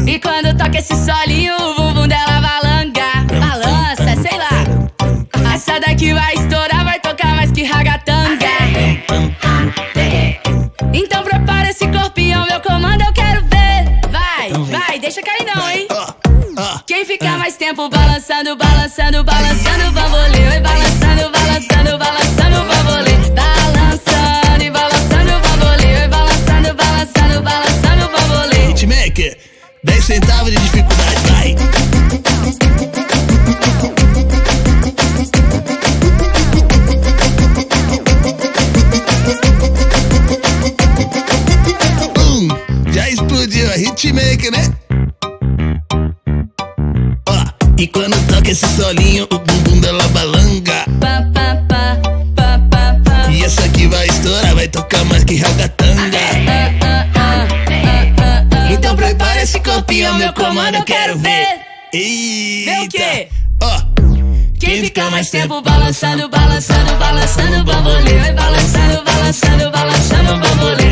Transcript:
E quando toca esse solinho, o bumbum dela balanga. Balança, sei lá. Essa daqui vai estourar, vai tocar mais que ragatanga. Então prepara esse corpinho, meu comando eu quero ver. Vai, vai, deixa cair não, hein? Quem fica mais tempo balançando, balançando, balançando o bambolê. Oi, balançando, balançando, balançando o bambolê. Balançando e balançando o bambolê. Oi, balançando, balançando, balançando o bambolê. Hitmaker, 10 centavos de dificuldade, vai. Já explodiu a Hitmaker, né? E quando toca esse solinho, o bumbum dela balanga. E essa aqui vai estourar, vai tocar mais que ragatanga. Então prepara esse corpinho, meu comando eu quero ver. Eita. Vê o quê? Quem fica mais tempo balançando, balançando, balançando o bambolê. Vai balançando, balançando, balançando o bambolê.